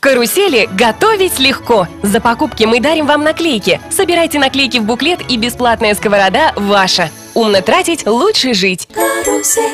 Карусели готовить легко. За покупки мы дарим вам наклейки. Собирайте наклейки в буклет, и бесплатная сковорода ваша. Умно тратить, лучше жить. Карусель.